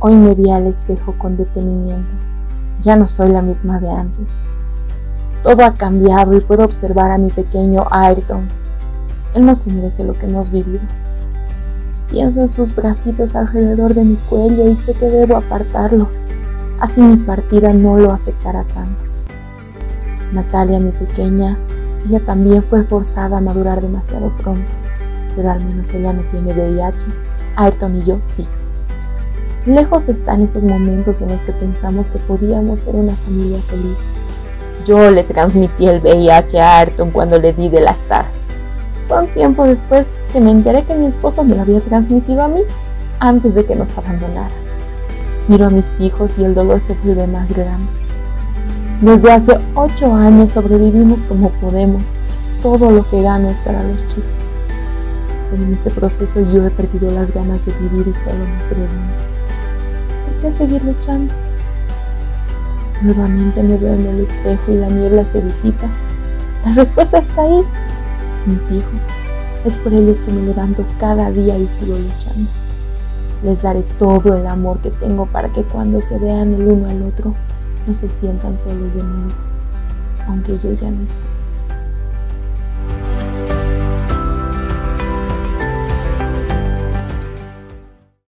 Hoy me vi al espejo con detenimiento. Ya no soy la misma de antes. Todo ha cambiado y puedo observar a mi pequeño Ayrton. Él no se merece lo que hemos vivido. Pienso en sus bracitos alrededor de mi cuello y sé que debo apartarlo. Así mi partida no lo afectará tanto. Natalia, mi pequeña, ella también fue forzada a madurar demasiado pronto, pero al menos ella no tiene VIH. Ayrton y yo sí. Lejos están esos momentos en los que pensamos que podíamos ser una familia feliz. Yo le transmití el VIH a Ayrton cuando le di de lactar. Fue un tiempo después que me enteré que mi esposo me lo había transmitido a mí antes de que nos abandonara. Miro a mis hijos y el dolor se vuelve más grande. Desde hace 8 años sobrevivimos como podemos. Todo lo que gano es para los chicos. Pero en ese proceso yo he perdido las ganas de vivir y solo me pregunto, ¿por qué seguir luchando? Nuevamente me veo en el espejo y la niebla se disipa. La respuesta está ahí. Mis hijos. Es por ellos que me levanto cada día y sigo luchando. Les daré todo el amor que tengo para que cuando se vean el uno al otro no se sientan solos de nuevo, aunque yo ya no esté.